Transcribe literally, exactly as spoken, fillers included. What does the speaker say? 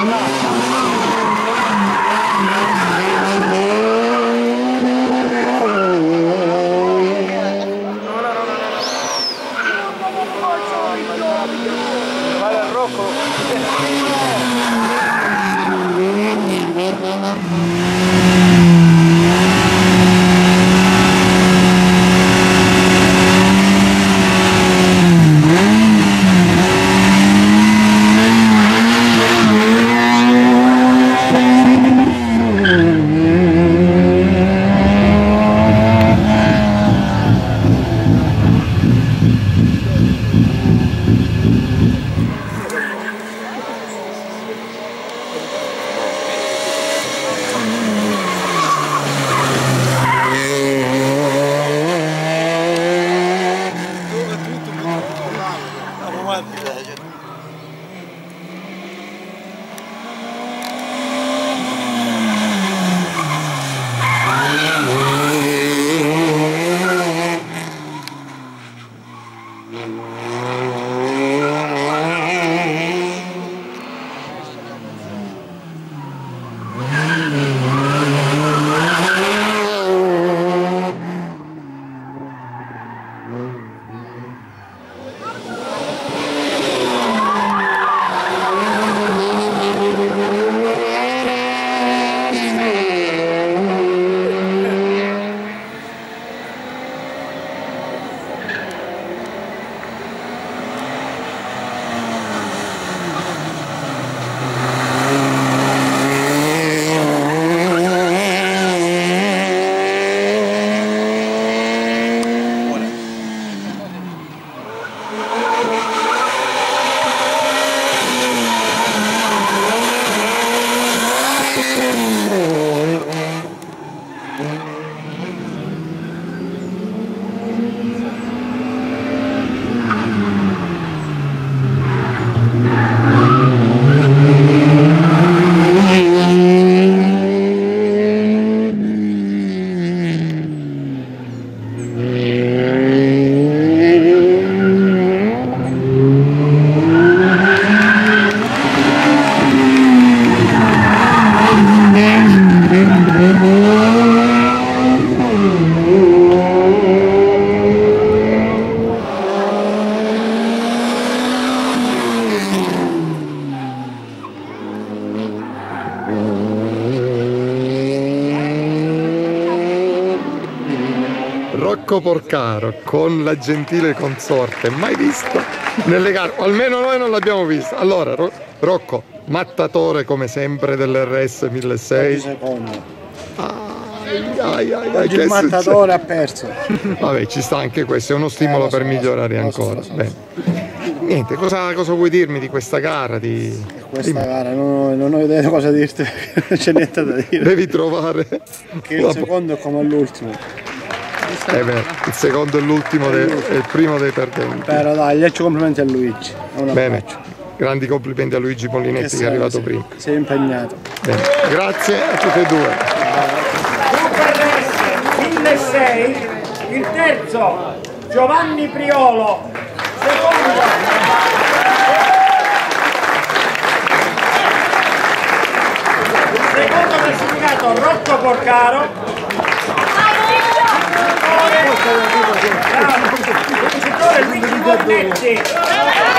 Vale al Rocco. Rocco Porcaro con la gentile consorte, mai visto nelle gare, o almeno noi non l'abbiamo visto. Allora, Ro Rocco, mattatore come sempre dell'R S milleseicento. Secondo. Ai, ai, ai, Oggi il mattatore ha perso. Vabbè, ci sta anche questo, è uno stimolo eh, so, per migliorare so, ancora. so, so, Bene. Niente, cosa, cosa vuoi dirmi di questa gara? Di... Questa Dimmi. gara non, non ho idea cosa dirti, non c'è niente da dire. Devi trovare che il secondo è come l'ultimo. È vero, il secondo e l'ultimo è il primo dei perdenti. Però dai, gli faccio complimenti a Luigi. Bene, grandi complimenti a Luigi Pollinetti che, che è arrivato sei, prima. Si è impegnato. Bene. Grazie a tutti e due. milleseicento, il terzo Giovanni Priolo, secondo secondo classificato Rocco Porcaro, vincitore Luigi Pollinetti.